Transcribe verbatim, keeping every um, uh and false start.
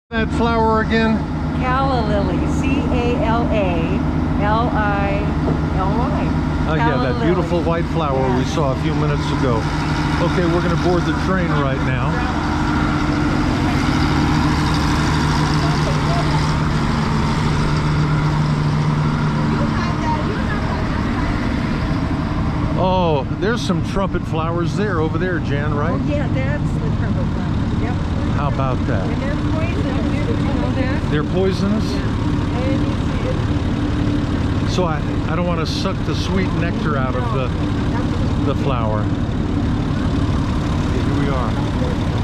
That flower again? Calla lily, C A L A L I L Y. Oh yeah, that lily. beautiful white flower Yeah. we saw a few minutes ago. Okay, we're going to board the train right now. Oh, there's some trumpet flowers there, over there, Jan, right? Oh yeah, that's the purple flower. Yep. How about that? And they're poisonous. Did you know that? They're poisonous? And you see it. So I, I don't want to suck the sweet nectar out of the, the flower. Okay, here we are.